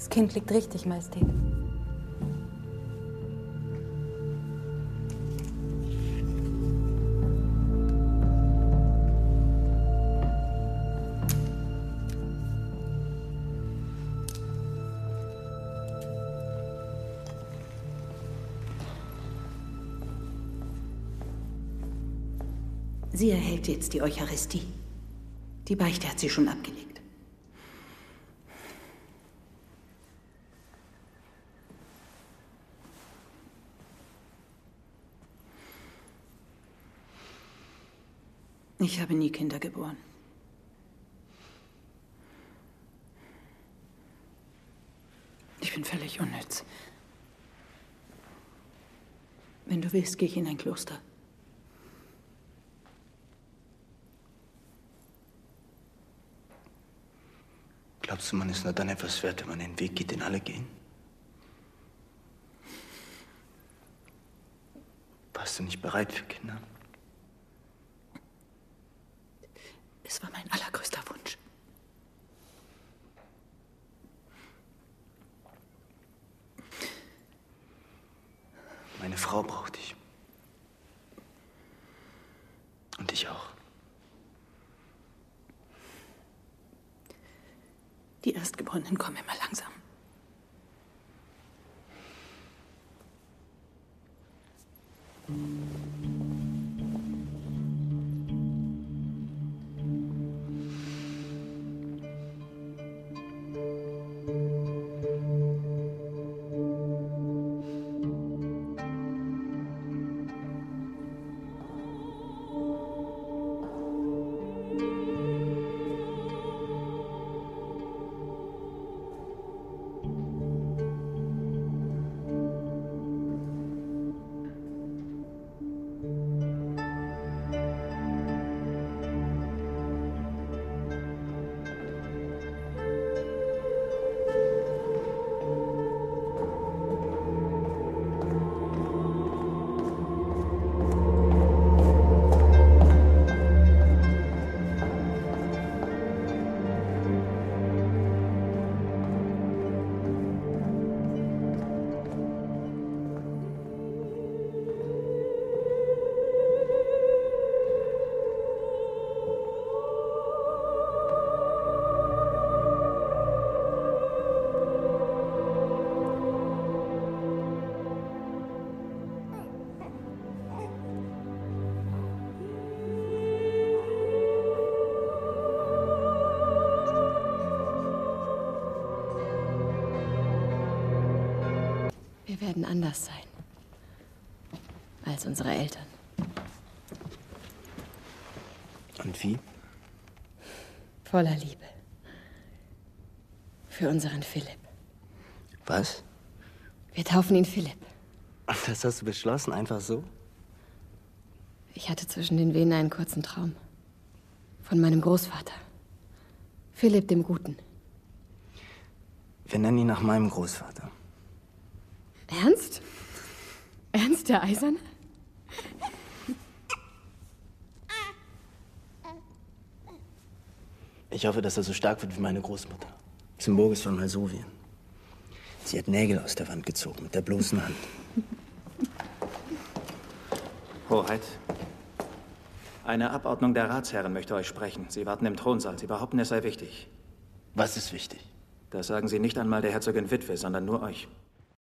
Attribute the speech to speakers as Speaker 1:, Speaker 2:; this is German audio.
Speaker 1: Das Kind liegt richtig, Majestät.
Speaker 2: Sie erhält jetzt die Eucharistie. Die Beichte hat sie schon abgelegt. Ich habe nie Kinder geboren. Ich bin völlig unnütz. Wenn du willst, gehe ich in ein Kloster.
Speaker 3: Glaubst du, man ist nur dann etwas wert, wenn man den Weg geht, den alle gehen? Warst du nicht bereit für Kinder?
Speaker 2: Es war mein allergrößter Wunsch.
Speaker 3: Meine Frau braucht dich. Und ich auch.
Speaker 2: Die Erstgeborenen kommen immer langsam.
Speaker 4: Wir werden anders sein als unsere Eltern.
Speaker 3: Und wie?
Speaker 4: Voller Liebe. Für unseren Philipp.
Speaker 3: Was?
Speaker 4: Wir taufen ihn Philipp.
Speaker 3: Und das hast du beschlossen, einfach so?
Speaker 4: Ich hatte zwischen den Venen einen kurzen Traum. Von meinem Großvater. Philipp dem Guten.
Speaker 3: Wir nennen ihn nach meinem Großvater.
Speaker 4: Ernst? Ernst der Eiserne?
Speaker 3: Ich hoffe, dass er so stark wird wie meine Großmutter. Symboris von Malsovien. Sie hat Nägel aus der Wand gezogen, mit der bloßen Hand.
Speaker 5: Hoheit, eine Abordnung der Ratsherren möchte euch sprechen. Sie warten im Thronsaal. Sie behaupten, es sei wichtig.
Speaker 3: Was ist wichtig?
Speaker 5: Das sagen Sie nicht einmal der Herzogin Witwe, sondern nur euch.